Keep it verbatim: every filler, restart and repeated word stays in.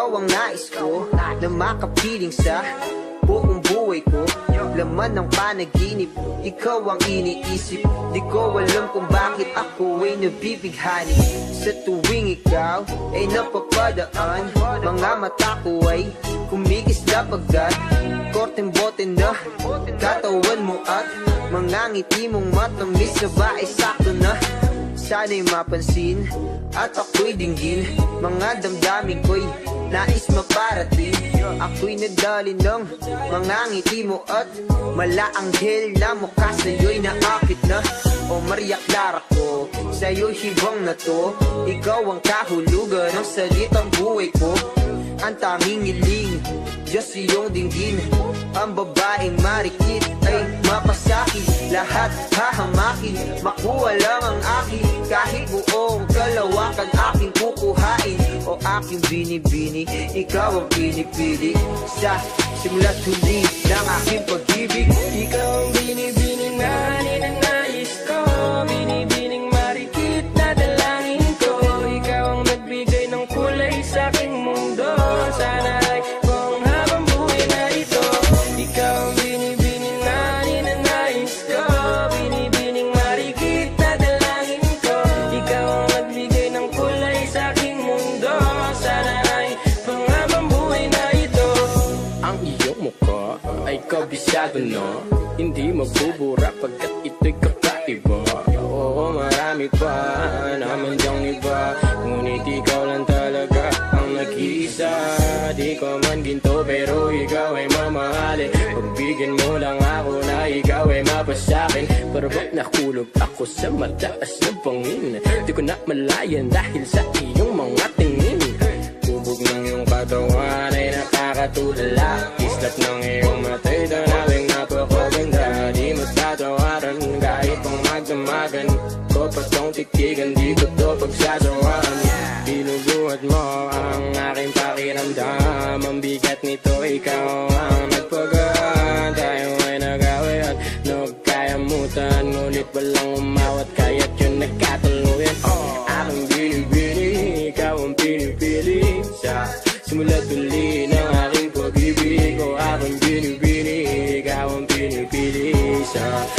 ikaw ang nais ko na makapiling sa buong buhay ko. Laman ng panaginip, ikaw ang iniisip. Di ko alam kung bakit ako ay nabibighani. Sa tuwing ikaw ay napapadaan, mga mata ko ay kumikis na pagkat korteng bote na katawan mo at mga ngiti mong matamis na ba ay sakto na. Sana'y mapansin at ako'y dinggin, mga damdamin ko'y nais maparating. Ako'y nadali ng mga ngiti mo at malaanghel na mukha sa'yo'y naakit na. O Maria Clara ko, sa'yo'y hibang na to. Ikaw ang kahulugan ng salitang buhay ko. Ang tanging iling, Diyos iyong dinggin. Ang babaeng marikit ay mapasakit. Lahat hahamakin, makuha lang ang akin. Kahit buong kalawakan aking kukuhain. O aking binibini, ikaw ang pinipili. Sa simula't huli ng aking pag-ibig. Ikaw ang binibining na ninanais ko, binibining marikit na dalangin ko. Ikaw ang nagbigay ng kulay sa aking mundo. Sana ay kung habang buhay na ito. Ikaw ang binibining na ninanais ko, binibining marikit na dalangin ko. Ikaw ang nagbigay ng kulay sa aking mundo. Sana ay kung habang buhay na ito. Ang iyong mukha ay kabisado no, hindi magbubura pagkat ito'y kakaiba. Oo, marami pa naman diyang iba, ngunit ikaw lang talaga ang nag-iisa. Di ko man ginto pero ikaw ay mamahalin. Pagbigyan mo lang ako na ikaw ay mapasakin. Parang nakulog ako sa mataas na bangin. Di ko na malayan dahil sa iyong mga tingin. Tubog ng iyong katawan ay nakakatulala. Islap ng iyong matay tanawing napakaganda. Di matatawaran kahit pang magdamagan ko pa tong titigan, di ko to pagsasawaan. Binubuhat mo ang aking pakiramdam. Ang bigat nito ikaw ang nagpagaan. Tayo ay nagawi at nagkayamutan, ngunit walang umawat kaya't yun nagkatuluyan. Aking binibini, ikaw ang pinipili. Sa simula't huli ng aking pag-ibig ko, aking binibini, ikaw ang pinipili. Sa